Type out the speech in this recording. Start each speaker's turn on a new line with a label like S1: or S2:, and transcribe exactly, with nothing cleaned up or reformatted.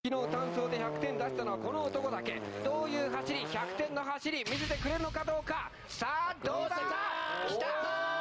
S1: 昨日単走でひゃくてん出したのはこの男だけ。どういう走り、ひゃくてんの走り見せてくれるのかどうか。さあどうだ、来た